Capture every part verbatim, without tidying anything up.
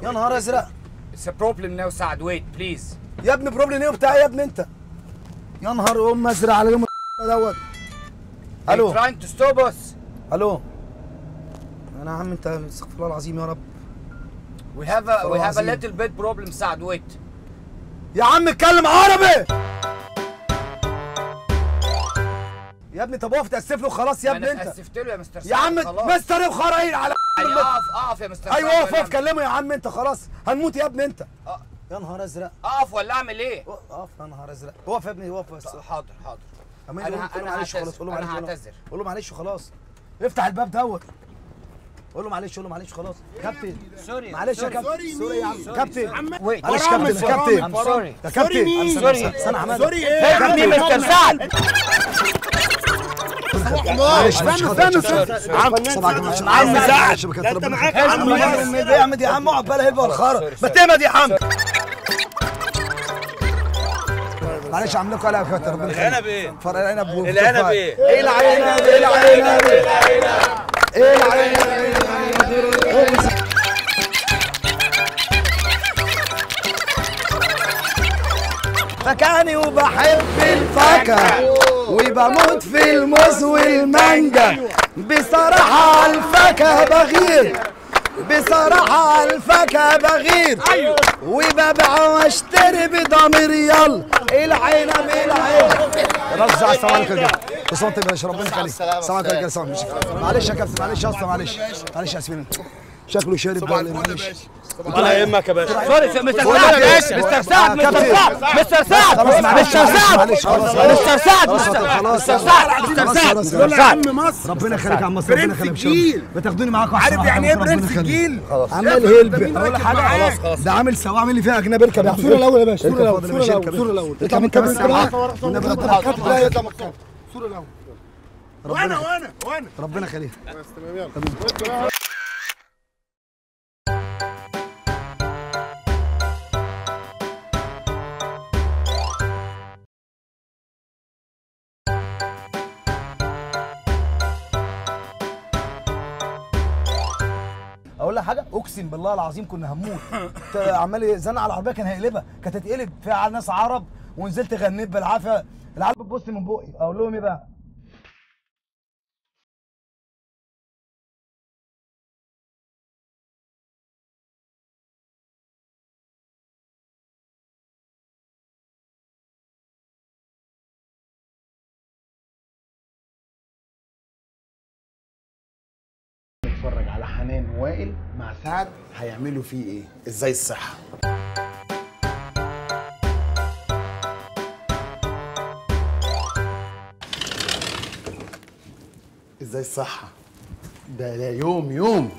يا نهار ازرق. It's a problem now سعد. wait please. يا ابني بروبلم ايه بتاعي يا ابني انت؟ يا نهار ام ازرق على يوم دوت. الو. trying to stop us. الو. انا يا عم انت استغفر الله العظيم يا رب. We have a we have a little bit problem سعد. wait. يا عم اتكلم عربي. يا ابني طب اقف تاسف له خلاص يا ابني انت. انا اسفت له يا مستر سعد. يا عم مستر وخرايل على ايوه اقف اقف يا مستر سعد. ايوه اقف اقف كلمه يا عم انت خلاص هنموت يا ابني انت. أه. يا نهار ازرق. اقف ولا اعمل ايه؟ اقف يا نهار ازرق. اقف يا ابني اقف بس. حاضر حاضر. انا انا معلش خلاص. قول له انا هعتذر. قول له معلش وخلاص. افتح الباب دوت. قول له معلش قول له معلش خلاص. كابتن سوري معلش يا كابتن. سوري يا عم كابتن. معلش كابتن يا كابتن. ام سوري يا كابتن. سوري استنى يا حماده. سوري ايه يا ابني مستر سعد؟ معلش استنى استنى عم عم سعد انت معاك يا عم يا عم دي يا عم اقعد بلا هبه ولا خرا ما تهمد يا عم. معلش عامل لكم قلق يا كابتن ربنا يخليك. العنب ايه؟ فرق العنب العنب ايه؟ ايه العنب ايه العنب ايه العنب. فكاني وبحب الفاكهة وبموت في الموز والمانجا. بصراحة الفاكهة بغير بصراحة على الفاكهة بغير. ايوه وببيع واشتري بضمير. يلا العنب العنب. رجع السلام عليكم يا بس انت باش ربنا يخليك. السلام عليكم يا سلام. معلش يا كابتن معلش يا اسطى معلش معلش يا ياسمين شكله شارب معلش. ولا يهمك يا باشا. سوري مستر سعد مستر سعد مستر سعد مستر سعد مستر سعد مستر سعد مستر سعد مستر سعد ربنا يخليك يا عم مصر ربنا يخليك. بتاخدوني معاكم عارف يعني ايه برنس الجيل؟ عمال هيلب اقول لك حاجه خلاص خلاص ده عامل سوا عامل لي فيها اجنبي. اركب يا الصوره الاول يا باشا. الصوره الاول الصوره الاول اركب انت بس معاك. الصوره الاول. وانا وانا وانا ربنا يخليك. تمام يلا. اقول لك حاجه اقسم بالله العظيم كنا هنموت. عمال يزنق على العربيه كان هيقلبها كانت هتقلب فيها على ناس عرب ونزلت غنيت بالعافيه. العيال بتبص من بقي اقول لهم ايه بقى؟ نتفرج على حنان وائل مع سعد هيعملوا فيه ايه؟ ازاي الصحة؟ ازاي الصحة؟ ده لا يوم يوم.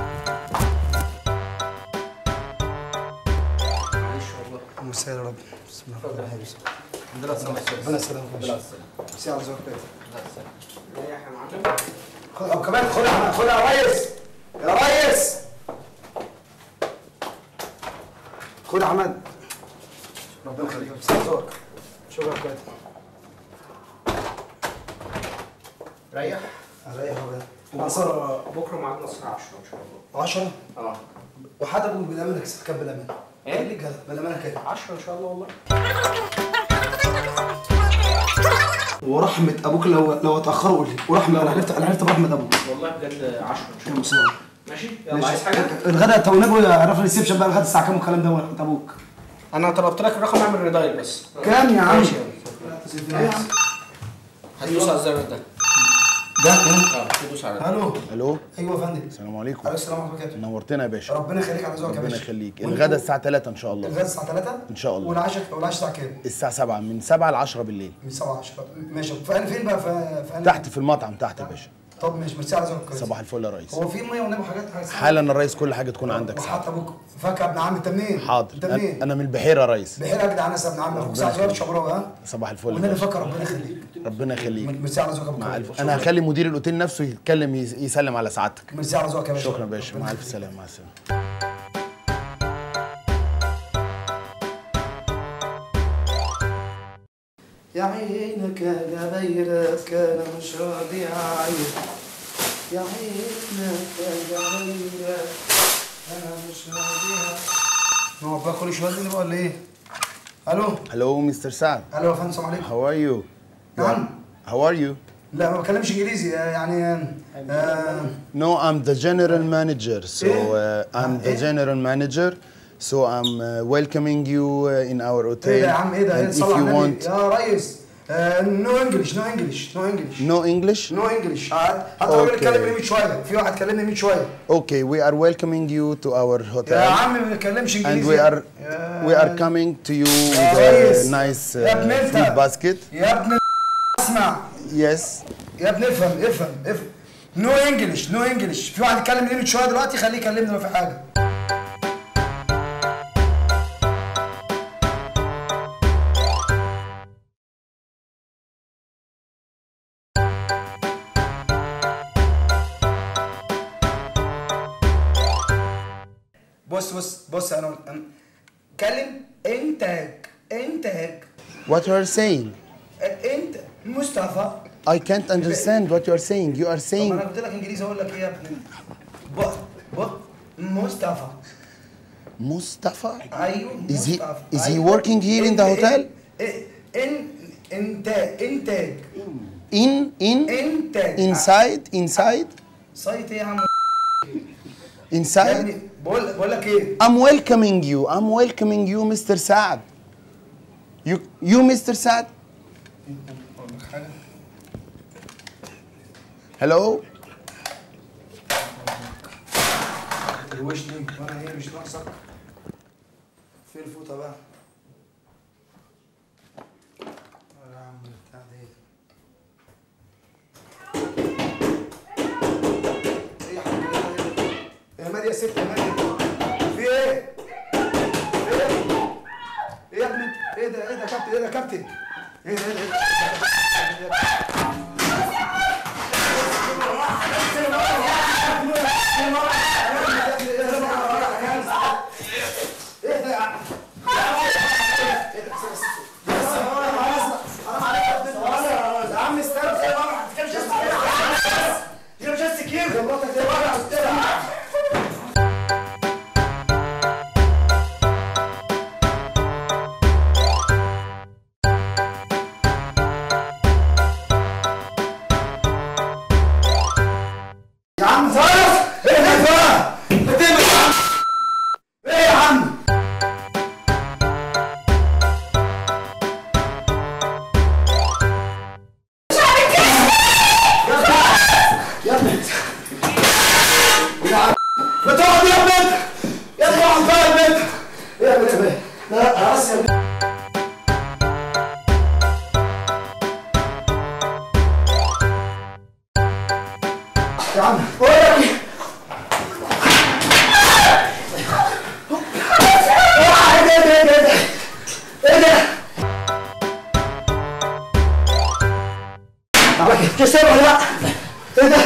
معلش والله. مساء يا رب. بسم الله الرحمن الرحيم. الحمد لله سلامة. ربنا يسلمك يا باشا. مساء على ذوقك كده. الله يسلمك. ريح يا معلم. خد او كمان خدها خدها يا ريس. يا ريس خد يا عماد. ربنا يخليك. مساء على ذوقك. شكرا كده. ريح اريح يا ولاد. بكره بكره ميعادنا الساعه عشرة ان شاء الله. عشرة؟ اه وحد ابوك بالامانه كام بالامانه؟ ايه؟ قال لي كده بالامانه كام؟ عشرة ان شاء الله والله. ورحمه ابوك لو لو اتاخروا قول لي ورحمه انا عرفت انا عرفت برحمه ابوك. والله بجد عشرة ان شاء يا الله. مساء. ماشي؟ يلا عايز حاجه؟ الغدا تو نبوي عرف الريسبشن بقى الغدا الساعه كام والكلام ده ورحمه ابوك. انا طلبت لك الرقم اعمل ريدايل بس. كام يا عم؟ ماشي يلا. هتدوس على الزر ده. ده كام؟ اه هتدوس على ده. الو الو ايوه يا فندم. السلام عليكم. عليكم السلام ورحمه الله وبركاته. نورتنا يا باشا. ربنا يخليك على ذوقك يا باشا. ربنا يخليك. الغدا الساعة تلاتة ان شاء الله. الغدا الساعه تلاتة ان شاء الله. والعشاء والعشاء الساعه كام؟ الساعة سبعة من سبعة ل عشرة بالليل. من سبعة عشرة ماشي. فانا فين بقى في في تحت في المطعم تحت يا باشا. طب ماشي ميرسي على ذوقك. صباح الفل يا ريس. هو في ميه والنبي حاجات حاجات حالا الريس كل حاجة تكون عندك ساعة. وحتى ابوك فاكهه ابن عم. انت منين؟ حاضر. انت منين؟ انا من البحيرة يا ريس. بحيرة يا جدعان. انا ابن عم اخوك سعد صغير شبراوي. ها صباح الفل. والنبي فكر ربنا يخليك. ربنا يخليك. ميرسي على ذوقك. مع الف انا هخلي مدير الاوتيل نفسه يتكلم يس- يسلم على سعادتك. ميرسي على ذوقك يا باشا. شكرا يا باشا. مع الف سلامة. مع السلامة. يا عينك يا غيرك انا مش راضي اعيط. يا عينك يا غيرك انا مش راضيها. نقعد بقى كل شويه نقول ولا ايه؟ الو الو مستر سعد. الو يا فندم السلام عليكم. How are you? نعم. How are you? لا ما بتكلمش انجليزي يعني. آه No, I'm the general manager. So uh, I'm the general manager. So I'm uh, welcoming you uh, in our hotel. ايه ده يا عم ايه ده؟ And ايه if صلى على you النبي want يا ريس. نو انجلش نو انجلش نو انجلش no English. نو انجلش. حتى الراجل اتكلم من شويه، في واحد كلمني من شويه. Okay, we are welcoming you to our hotel. يا عم ما بيتكلمش And انجليزي. we are we are coming to you with ريس. a nice يا ابن uh, انت. fruit basket. يا ابن اسمع. Yes. يا ابني افهم افهم افهم. نو انجلش نو انجلش. في واحد اتكلم من شويه دلوقتي، خليه يكلمني ما في حاجه. بص بص بص انا كلم انتاج انتاج. What you are saying? انت مصطفى. I can't understand what you are saying. You are طب saying. انا قلت لك انجليزي اقول لك ايه يا ابني؟ ب ب مصطفى. Mustafa? ايوه Is he مصطفى. is he أيوة. working here in the hotel? ان انتاج انتاج In in انتاج. inside inside سايت ايه يا عم؟ يا inside. ابني بقول بقول لك ايه؟ I'm welcoming you. I'm welcoming you, Mister Saad. You you Mister Saad. Hello. روشني وانا هي مش ناقصك. في الفوطه بقى. يا عم بتاع ده ايه يا حبيبي؟ يا مادي يا ست يا مادي. في ايه؟ ايه؟ ايه يا ابني؟ ايه ده ايه ده يا كابتن؟ ايه ده يا كابتن؟ ايه ده ايه ده؟ يا عم صرف! ايه ده بقى؟ انت ايه يا عم؟ ايه يا عم؟ يا ابني يا عم ما تقعد يا ابني يا ابني اقعد بقى يا ابني. ايه يا ابني ايه؟ لا خلاص يا ابني. يا عم بقول لك ايه؟ ايه ده ايه ده ايه ده؟ ايه ده؟ كسر ولا لا؟ ايه ده؟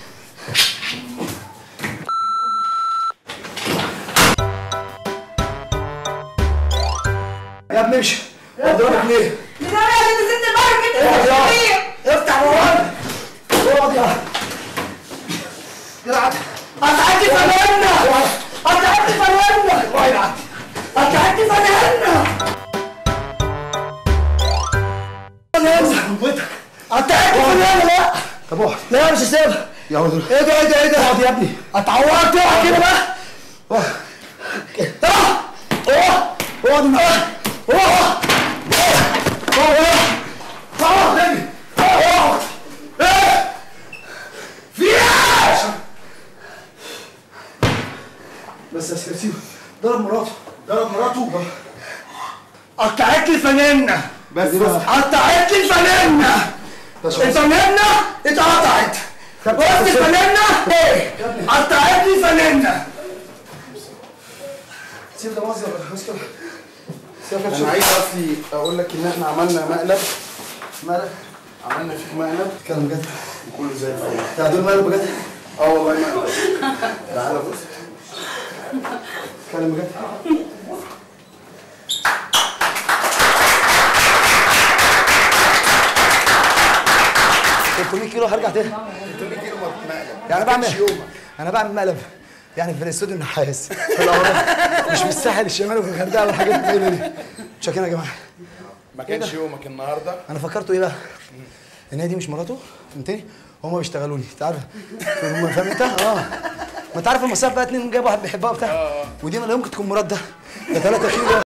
يا ابني امشي. اضربك ليه؟ بتعمل ايه عشان تسد البحر كده؟ اقعد يا افتح موال. اقعد يا يلعب. هتعدي فنانة. هتعدي فنانة. هتعدي فنانة. فنانة. هتعدي فنانة لا. طب اقعد. لا مش هسيبها. يا ولد. ايه ده ايه ده ايه ده؟ اقعد يا ابني. اتعورت اقعد كده بقى. اقعد. اقعد. اقعد اقعد. اقعد. اقعد يا ابني. اقعد. ايه؟ في ايه؟ بس يا سيدي سيبه. ضرب مراته. ضرب مراته. قطعت لي فنانة. بس بس قطعت لي الفنانة. الفنانة اتقطعت. بص الفنانة ايه؟ قطعت لي الفنانة. سيب ده مصدر بس كده. انا عايز اصلي اقول لك ان احنا عملنا مقلب. مالك؟ عملنا فيك مقلب. اتكلم بجد. وكله زي الفل. يا دول مالك بجد؟ اه والله مقلب. تعالى بص. اتكلم بجد. ثلاثمية كيلو هرجع تاني. ثلاثمية كيلو مقلب. يعني انا بعمل انا بعمل مقلب يعني في الاستوديو النحاس في الاوراق مش في الساحل الشمالي وفي الغردقه والحاجات الطويله دي. شكرا يا جماعه. ما كانش يومك النهارده؟ انا فكرته ايه بقى؟ ان هي دي مش مراته فهمتني؟ هما بيشتغلوني انت عارف هم فاهم انت؟ اه ما انت عارف المصايب بقى اتنين جايب واحد بيحبها وبتاع ودي ما لا يمكن تكون مراد ده ده ثلاثة كيلو